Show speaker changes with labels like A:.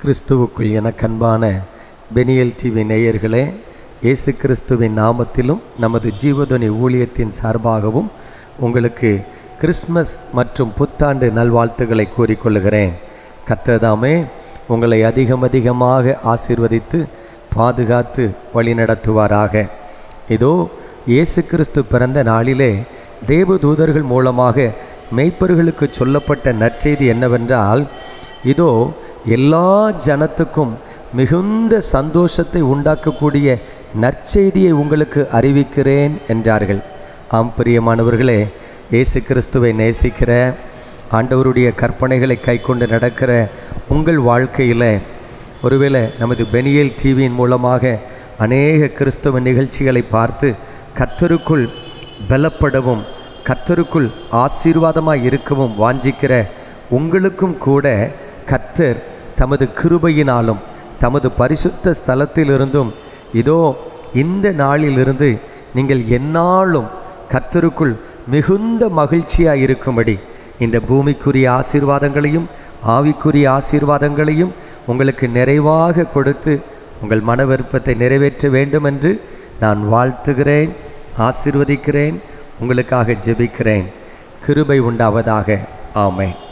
A: கிறிஸ்துவுக்குள் எனக்கன்பான Peniel TV நேயர்களே, இயேசு கிறிஸ்துவின் நாமத்திலும் நமது ஜீவதுணி ஊழியத்தின் சார்பாகவும் உங்களுக்கு கிறிஸ்மஸ் மற்றும் புத்தாண்டு நல்வாழ்த்துக்களை கூறிக்கொள்கிறேன். கர்த்தர் உங்களை அதிகமாக ஆசீர்வதித்து பாதுகாத்து வழிநடத்துவாராக. இதோ இயேசு கிறிஸ்து பிறந்த நாளிலே தேவதூதர்கள் மூலமாக மெய்ப்பர்களுக்கு சொல்லப்பட்ட நற்செய்தி என்னவென்றால், இதோ எல்லா ஜனத்துக்கும் மிகுந்த சந்தோஷத்தை உண்டாக்கக்கூடிய நற்செய்தியை உங்களுக்கு அறிவிக்கிறேன் என்றார்கள். ஆம் பிரியமானவர்களே, இயேசு கிறிஸ்துவை நேசிக்கிற, ஆண்டவருடைய கற்பனைகளை கைக்கொண்டு நடக்கிற உங்கள் வாழ்க்கையில் ஒருவேளை நமது பெனியல் டிவியின் மூலமாக அநேக கிறிஸ்தவ நிகழ்ச்சிகளை பார்த்து கர்த்தருக்குள் பலப்படவும் கர்த்தருக்குள் ஆசீர்வாதமாக இருக்கவும் வாஞ்சிக்கிற உங்களுக்கும் கூட கர்த்தர் தமது கிருபையினாலும் தமது பரிசுத்த ஸ்தலத்திலிருந்தும் இதோ இந்த நாளிலிருந்து நீங்கள் எந்நாளும் கர்த்தருக்குள் மிகுந்த மகிழ்ச்சியாக இருக்கும்படி இந்த பூமிக்குரிய ஆசீர்வாதங்களையும் ஆவிக்குரிய ஆசீர்வாதங்களையும் உங்களுக்கு நிறைவாக கொடுத்து உங்கள் மன விருப்பத்தை நிறைவேற்ற வேண்டும் என்று நான் வாழ்த்துகிறேன், ஆசீர்வதிக்கிறேன், உங்களுக்காக ஜெபிக்கிறேன். கிருபை உண்டாவதாக. ஆமென்.